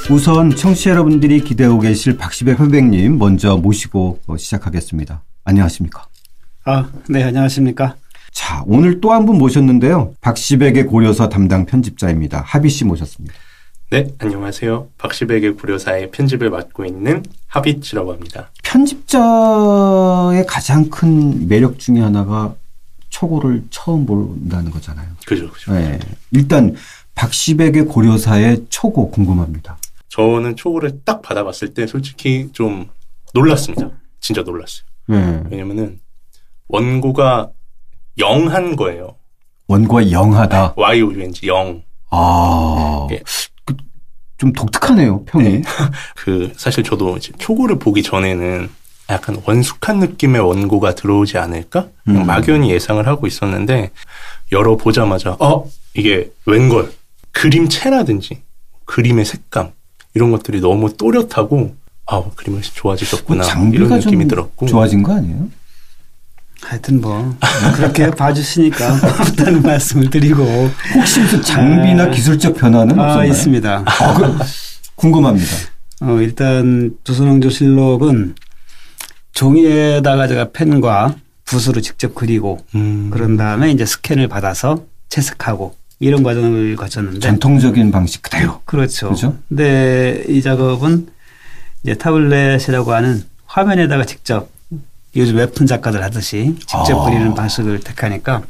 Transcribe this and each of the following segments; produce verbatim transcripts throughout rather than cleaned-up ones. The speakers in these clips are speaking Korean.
우선 청취자 여러분들이 기대하고 계실 박시백 화백님 먼저 모시고 시작하겠습니다. 안녕하십니까? 아, 네, 안녕하십니까? 자, 오늘 또 한 분 모셨는데요. 박시백의 고려사 담당 편집자입니다. 하비 씨 모셨습니다. 네, 안녕하세요. 박시백의 고려사의 편집을 맡고 있는 하빗이라고 합니다. 편집자의 가장 큰 매력 중에 하나가 초고를 처음 본다는 거잖아요. 그죠, 그죠. 네. 일단 박시백의 고려사의 초고 궁금합니다. 저는 초고를 딱 받아봤을 때 솔직히 좀 놀랐습니다. 진짜 놀랐어요. 네. 왜냐면은 원고가 영한 거예요. 원고가 영하다. 와이 오 유 엔 지 영. 아, 예. 그, 좀 독특하네요, 평이. 네. 그 사실 저도 이제 초고를 보기 전에는 약간 원숙한 느낌의 원고가 들어오지 않을까? 음. 막연히 예상을 하고 있었는데 열어보자마자 어? 이게 웬걸? 그림체라든지 그림의 색감 이런 것들이 너무 또렷하고 아 그림이 좋아지셨구나 뭐 이런 느낌이 들었고 좋아진 거 아니에요? 하여튼 뭐 그렇게 봐주시니까 고맙다는 말씀을 드리고 혹시 무슨 장비나 아, 기술적 변화는 아, 없었나요? 있습니다. 아, 그, 궁금합니다. 어, 일단 조선왕조실록은 종이에다가 제가 펜과 붓으로 직접 그리고 음. 그런 다음에 이제 스캔을 받아서 채색하고 이런 과정을 거쳤는데 전통적인 방식 그대로. 그렇죠. 그렇죠. 근데 이 작업은 이제 타블렛이라고 하는 화면에다가 직접 요즘 웹툰 작가들 하듯이 직접 아. 그리는 방식을 택하니까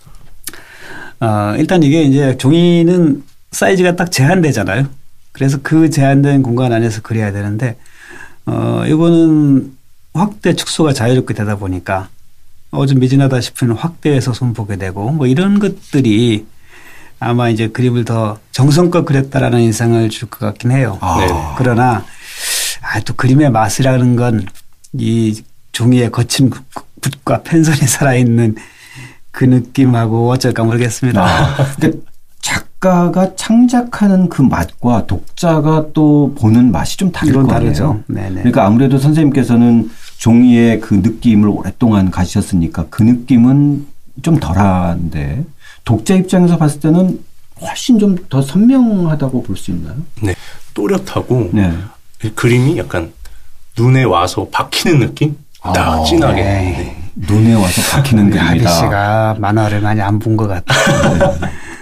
어, 일단 이게 이제 종이는 사이즈가 딱 제한되잖아요. 그래서 그 제한된 공간 안에서 그려야 되는데 어, 이거는 확대 축소가 자유롭게 되다 보니까 어, 좀 미진하다 싶으면 확대해서 손보게 되고 뭐 이런 것들이 아마 이제 그림을 더 정성껏 그렸다라는 인상을 줄 것 같긴 해요. 아. 그러나 아, 또 그림의 맛이라는 건 이 종이에 거친 붓과 펜선이 살아있는 그 느낌하고 어쩔까 모르겠습니다. 아. 근데 작가가 창작하는 그 맛과 독자가 또 보는 맛이 좀 다를 거 아니에요. 다르죠. 네네. 그러니까 아무래도 선생님께서는 종이의 그 느낌을 오랫동안 가지셨으니까 그 느낌은 좀 덜한데 독자 입장에서 봤을 때는 훨씬 좀 더 선명하다고 볼 수 있나요? 네. 또렷하고 네. 그림이 약간 눈에 와서 박히는 느낌? 딱 아, 진하게. 네. 네. 눈에 와서 박히는 그림이다. 하비 씨가 만화를 많이 안 본 것 같아요.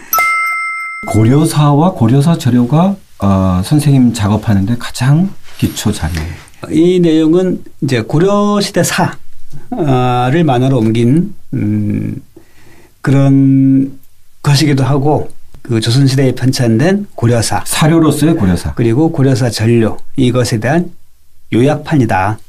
고려사와 고려사 저료가 어, 선생님 작업하는데 가장 기초 자료예요. 이 내용은 이제 고려시대 사를 만화로 옮긴 음, 그런 것이기도 하고 그 조선시대에 편찬된 고려사. 사료로서의 고려사. 그리고 고려사 전료. 이것에 대한 요약판이다.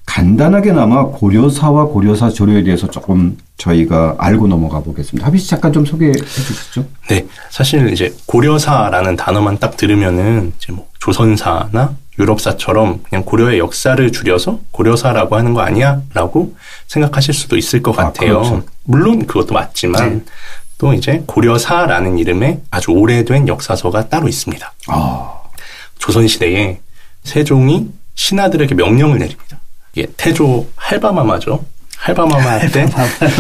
간단하게나마 고려사와 고려사 조료에 대해서 조금 저희가 알고 넘어가 보겠습니다. 하비 씨 잠깐 좀 소개해 주시죠. 네. 사실 이제 고려사라는 단어만 딱 들으면은 이제 뭐 조선사나 유럽사처럼 그냥 고려의 역사를 줄여서 고려사라고 하는 거 아니야? 라고 생각하실 수도 있을 것 같아요. 아, 그렇죠. 물론 그것도 맞지만 네. 또 이제 고려사라는 이름의 아주 오래된 역사서가 따로 있습니다. 아. 조선시대에 세종이 신하들에게 명령을 내립니다. 이게 태조 할바마마죠. 할바마마 때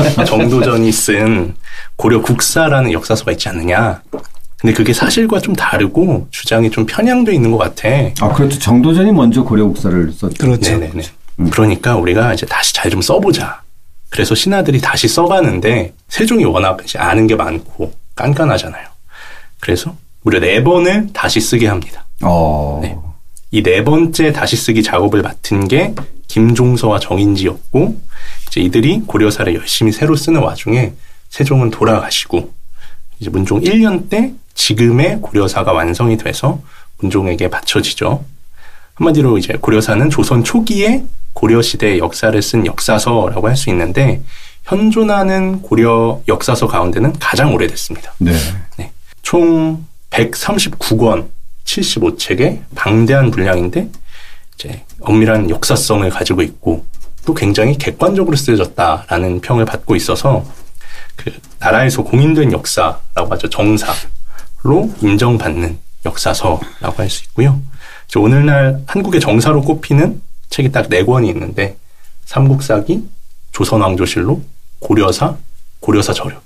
정도전이 쓴 고려국사라는 역사서가 있지 않느냐. 근데 그게 사실과 좀 다르고 주장이 좀 편향돼 있는 것 같아. 아, 그렇죠. 정도전이 먼저 고려국사를 썼죠. 그렇죠. 네네네. 음. 그러니까 우리가 이제 다시 잘 좀 써보자. 그래서 신하들이 다시 써가는데 세종이 워낙 이제 아는 게 많고 깐깐하잖아요. 그래서 무려 네 번을 다시 쓰게 합니다. 어. 네. 이 네 번째 다시 쓰기 작업을 맡은 게 김종서와 정인지였고 이제 이들이 고려사를 열심히 새로 쓰는 와중에 세종은 돌아가시고 이제 문종 일 년 때 지금의 고려사가 완성이 돼서 문종에게 바쳐지죠. 한마디로 이제 고려사는 조선 초기에 고려시대의 역사를 쓴 역사서라고 할 수 있는데 현존하는 고려 역사서 가운데는 가장 오래됐습니다. 네. 네. 총 백삼십구 권, 칠십오 책의 방대한 분량인데 이제 엄밀한 역사성을 가지고 있고 또 굉장히 객관적으로 쓰여졌다라는 평을 받고 있어서 그 나라에서 공인된 역사라고 하죠. 정사로 인정받는 역사서라고 할 수 있고요. 오늘날 한국의 정사로 꼽히는 책이 딱 네 권이 있는데 삼국사기, 조선왕조실록, 고려사, 고려사 저료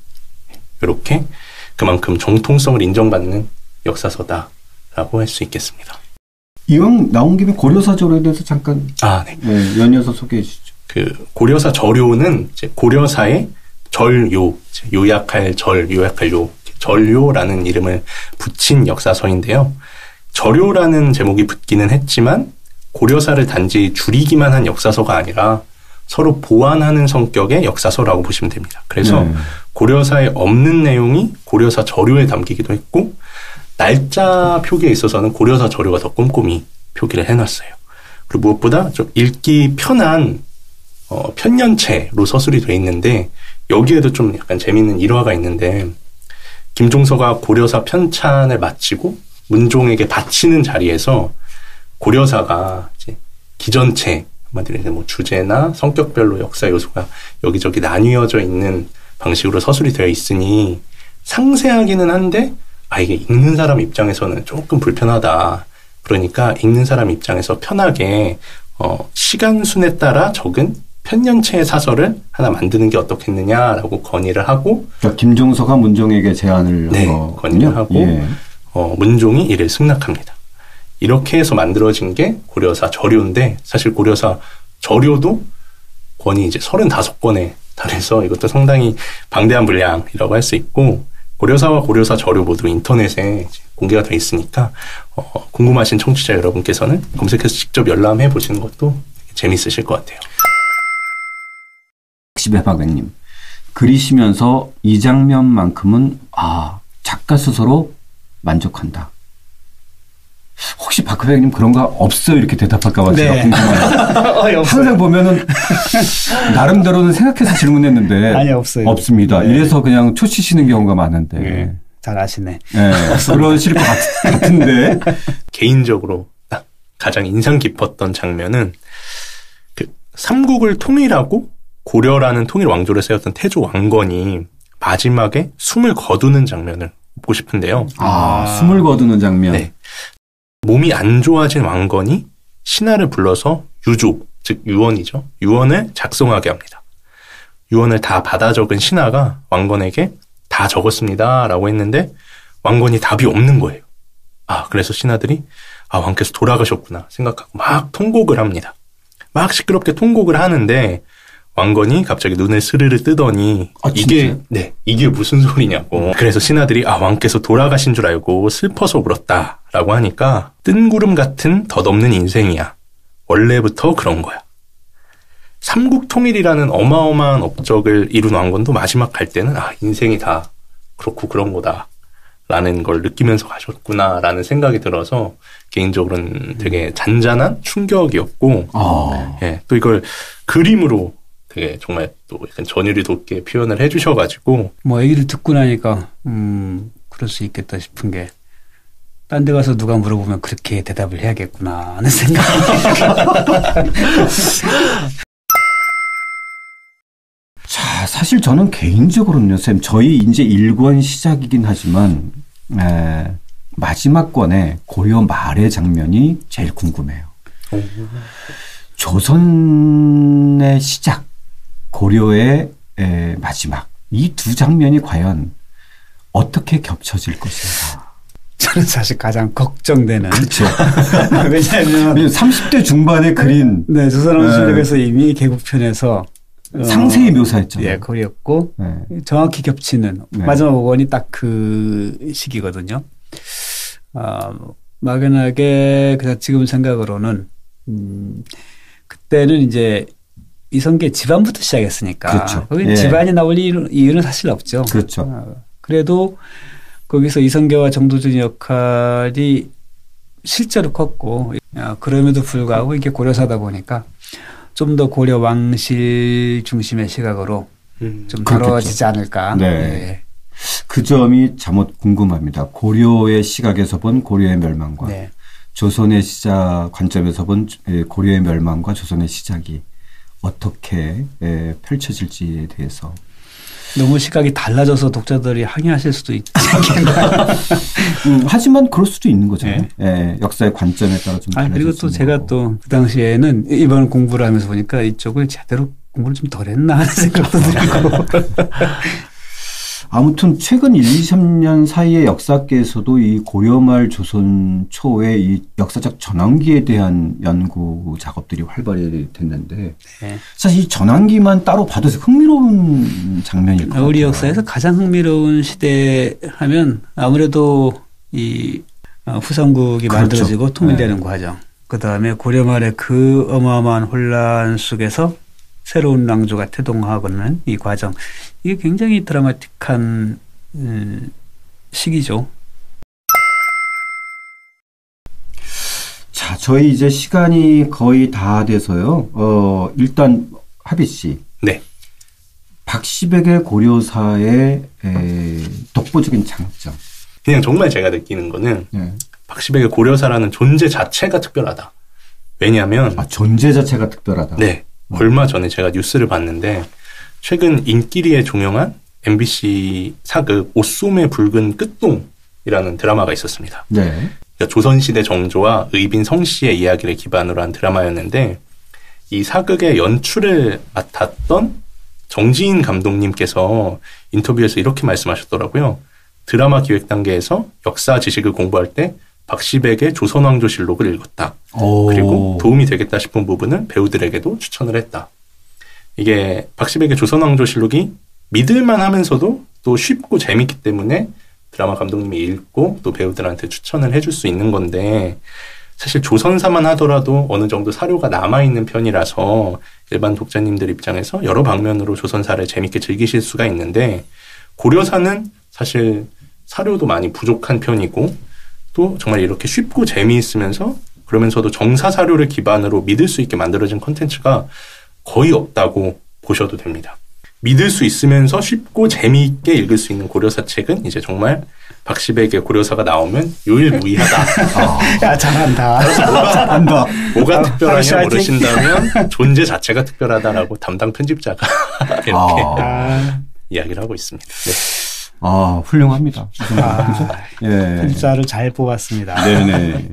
이렇게 그만큼 정통성을 인정받는 역사서다라고 할 수 있겠습니다. 이왕 나온 김에 고려사 저료에 대해서 잠깐 아, 네. 네, 연이어서 소개해 주시죠. 그 고려사 저료는 이제 고려사의 절요, 요약할 절, 요약할 요, 절요라는 이름을 붙인 역사서인데요. 절요라는 제목이 붙기는 했지만 고려사를 단지 줄이기만 한 역사서가 아니라 서로 보완하는 성격의 역사서라고 보시면 됩니다. 그래서 네. 고려사에 없는 내용이 고려사 저료에 담기기도 했고 날짜 표기에 있어서는 고려사 저료가 더 꼼꼼히 표기를 해놨어요. 그리고 무엇보다 좀 읽기 편한 어, 편년체로 서술이 돼 있는데 여기에도 좀 약간 재미있는 일화가 있는데 김종서가 고려사 편찬을 마치고 문종에게 바치는 자리에서 고려사가 이제 기전체 한마디로 뭐 주제나 성격별로 역사 요소가 여기저기 나뉘어져 있는 방식으로 서술이 되어 있으니 상세하기는 한데 아 이게 읽는 사람 입장에서는 조금 불편하다. 그러니까 읽는 사람 입장에서 편하게 어, 시간순에 따라 적은 편년체의 사설을 하나 만드는 게 어떻겠느냐라고 건의를 하고 그러니까 김종서가 문종에게 제안을 네, 한 거군요. 건의를 하고 예. 어, 문종이 이를 승낙합니다. 이렇게 해서 만들어진 게 고려사 저료인데 사실 고려사 저료도 권이 이제 서른다섯 권에 달해서 이것도 상당히 방대한 분량이라고 할 수 있고 고려사와 고려사 저료 모두 인터넷에 공개가 돼 있으니까 어, 궁금하신 청취자 여러분께서는 검색해서 직접 열람해 보시는 것도 재밌으실 것 같아요. 백십회박님 그리시면서 이 장면만큼은 아 작가 스스로 만족한다. 혹시 박 회장님 그런 거 없어요? 이렇게 대답할까 봐 제가 네. 궁금해요. 항상 보면은 나름대로는 생각해서 질문했는데 아니 없어요. 없습니다. 네. 이래서 그냥 초치시는 경우가 많은데 네. 잘 아시네. 네. 그러실 것 같은데 개인적으로 딱 가장 인상 깊었던 장면은 그 삼국을 통일하고 고려라는 통일 왕조를 세웠던 태조 왕건이 마지막에 숨을 거두는 장면을 보고 싶은데요. 아, 아. 숨을 거두는 장면. 네. 몸이 안 좋아진 왕건이 신하를 불러서 유조, 즉 유언이죠. 유언을 작성하게 합니다. 유언을 다 받아 적은 신하가 왕건에게 다 적었습니다 라고 했는데 왕건이 답이 없는 거예요. 아, 그래서 신하들이 아, 왕께서 돌아가셨구나 생각하고 막 통곡을 합니다. 막 시끄럽게 통곡을 하는데 왕건이 갑자기 눈을 스르르 뜨더니 아, 이게 네 이게 무슨 소리냐고. 그래서 신하들이 아 왕께서 돌아가신 줄 알고 슬퍼서 울었다라고 하니까 뜬구름 같은 덧없는 인생이야. 원래부터 그런 거야. 삼국 통일이라는 어마어마한 업적을 이룬 왕건도 마지막 갈 때는 아 인생이 다 그렇고 그런 거다라는 걸 느끼면서 가셨구나라는 생각이 들어서 개인적으로는 되게 잔잔한 충격이었고 아. 예, 또 이걸 그림으로 되게 정말 또 약간 전율이 돋게 표현을 해주셔가지고 뭐 얘기를 듣고 나니까 음 그럴 수 있겠다 싶은 게 딴 데 가서 누가 물어보면 그렇게 대답을 해야겠구나 하는 생각이 자 사실 저는 개인적으로는요 쌤 저희 이제 일 권 시작이긴 하지만 에, 마지막 권의 고려 말의 장면이 제일 궁금해요. 오. 조선의 시작 고려의 에, 마지막 이 두 장면이 과연 어떻게 겹쳐질 것인가? 저는 사실 가장 걱정되는. 그렇죠. 왜냐하면 삼십 대 중반에 그린 네, 조선왕실록에서 네. 이미 개국편에서 상세히 묘사했잖아요. 예, 그렸고 네. 정확히 겹치는 네. 마지막 원이 딱 그 시기거든요. 어, 막연하게 그냥 지금 생각으로는 음, 그때는 이제 이성계 집안부터 시작했으니까. 그렇죠. 거기 예. 집안이 나올 이유는 사실 없죠. 그렇죠. 어, 그래도 거기서 이성계와 정도전 역할이 실제로 컸고 어, 그럼에도 불구하고 이게 고려사다 보니까 좀 더 고려 왕실 중심의 시각으로 음, 좀 다뤄지지 않을까. 네. 네. 그 점이 잠옷 궁금합니다. 고려의 시각에서 본 고려의 멸망과 네. 조선의 시작 관점에서 본 고려의 멸망과 조선의 시작이 어떻게 펼쳐질지에 대해서. 너무 시각이 달라져서 독자들이 항의하실 수도 있지 않겠나. 음, 하지만 그럴 수도 있는 거죠. 네. 예, 역사의 관점에 따라 좀 아, 달라질 그리고 또 제가 또 그 당시에는 이번 공부를 하면서 보니까 이쪽을 제대로 공부를 좀 덜 했나 하는 생각도 들고. 아무튼 최근 일, 이, 삼 년 사이의 역사계에서도 이 고려말 조선 초의 이 역사적 전환기에 대한 연구 작업들이 활발히 됐는데 네. 사실 이 전환기만 따로 봐도 흥미로운 장면일 것 같아요. 우리 역사에서 가장 흥미로운 시대 하면 아무래도 이 후삼국이 그렇죠. 만들어지고 통일되는 네. 과정. 그다음에 고려 말의 그 어마어마한 혼란 속에서 새로운 낭조가 태동하고는 이 과정. 이게 굉장히 드라마틱한 음, 시기죠. 자, 저희 이제 시간이 거의 다 돼서요. 어, 일단 하빗 씨. 네. 박시백의 고려사의 에, 독보적인 장점. 그냥 정말 제가 느끼는 거는 네. 박시백의 고려사라는 존재 자체가 특별하다. 왜냐하면 아, 존재 자체가 특별하다. 네. 음. 얼마 전에 제가 뉴스를 봤는데 최근 인기리에 종영한 엠비씨 사극 옷소매 붉은 끝동이라는 드라마가 있었습니다. 네. 그러니까 조선시대 정조와 의빈 성씨의 이야기를 기반으로 한 드라마였는데 이 사극의 연출을 맡았던 정지인 감독님께서 인터뷰에서 이렇게 말씀하셨더라고요. 드라마 기획 단계에서 역사 지식을 공부할 때 박시백의 조선왕조실록을 읽었다. 오. 그리고 도움이 되겠다 싶은 부분은 배우들에게도 추천을 했다. 이게 박시백의 조선왕조실록이 믿을만 하면서도 또 쉽고 재밌기 때문에 드라마 감독님이 읽고 또 배우들한테 추천을 해줄 수 있는 건데 사실 조선사만 하더라도 어느 정도 사료가 남아있는 편이라서 일반 독자님들 입장에서 여러 방면으로 조선사를 재밌게 즐기실 수가 있는데 고려사는 사실 사료도 많이 부족한 편이고 또 정말 이렇게 쉽고 재미있으면서 그러면서도 정사 사료를 기반으로 믿을 수 있게 만들어진 콘텐츠가 거의 없다고 보셔도 됩니다. 믿을 수 있으면서 쉽고 재미있게 읽을 수 있는 고려사 책은 이제 정말 박시백의 고려사가 나오면 유일무이하다. 어. 야, 잘한다. 뭐가, 잘한다. 뭐가 아, 특별하냐 물으신다면 존재 자체가 특별하다라고 담당 편집자가 이렇게 아. 이야기를 하고 있습니다. 네. 아, 훌륭합니다. 아, 예. 편집자를 잘 뽑았습니다. 네네.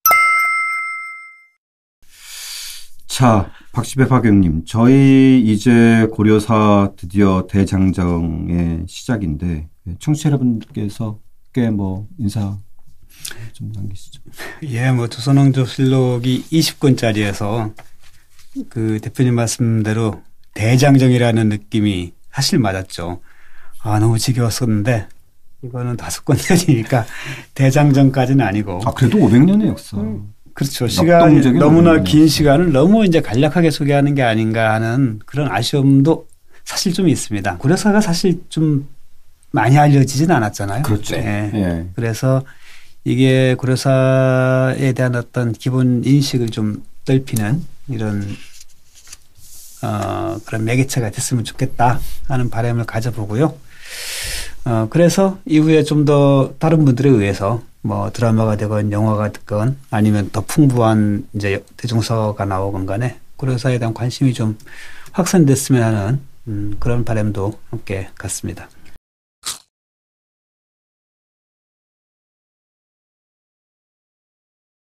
자, 박시백 화경님, 저희 이제 고려사 드디어 대장정의 시작인데 청취자 여러분께서 꽤 뭐 인사 좀 남기시죠. 예, 뭐 조선왕조실록이 이십 권짜리여서 그 대표님 말씀대로 대장정이라는 느낌이 사실 맞았죠. 아, 너무 지겨웠었는데 이거는 다섯 권짜리니까 대장정까지는 아니고. 아, 그래도 오백 년의 역사. 음. 그렇죠. 시간이 너무나 긴 시간을 너무 이제 간략하게 소개하는 게 아닌가 하는 그런 아쉬움도 사실 좀 있습니다. 고려사가 사실 좀 많이 알려지진 않았잖아요. 그렇죠. 네. 네. 그래서 이게 고려사에 대한 어떤 기본 인식을 좀 넓히는 이런 어, 그런 매개체가 됐으면 좋겠다 하는 바람을 가져보고요. 어, 그래서 이후에 좀 더 다른 분들에 의해서 뭐 드라마가 되건 영화가 되건 아니면 더 풍부한 이제 대중서가 나오건 간에 고려사에 대한 관심이 좀 확산됐으면 하는 음, 그런 바람도 함께 갖습니다.